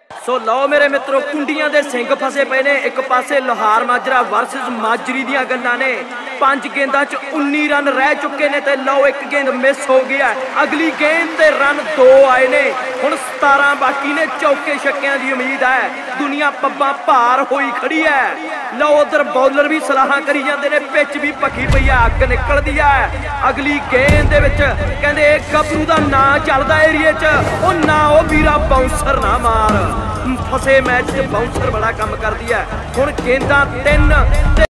सो लो मेरे मित्रों, कुंडियां दे सिंग फसे पे ने। एक पासे लोहार माजरा वर्सेस माजरी दियां गल्लां ने। 5 गेंदां च 19 रन रह चुके ने ते लो एक गेंद मिस हो गया। अगली गेंद ते रन 2 आए ने। हुण 17 बाकी ने। चौके छक्कियां दी उम्मीद है। दुनिया पब्बां भार होई खड़ी है। लो उधर बॉलर भी सलाहां करी जांदे ने। पिच भी पक्की पई है, अग निकलदी है। अगली गेंद दे विच कहंदे गबरू दा नां चलदा एरिए च। ओ ना ओ वीरा बाउंसर ना मार। फसे मैच च बाउंसर बड़ा काम करदी है। हुण गेंदां 3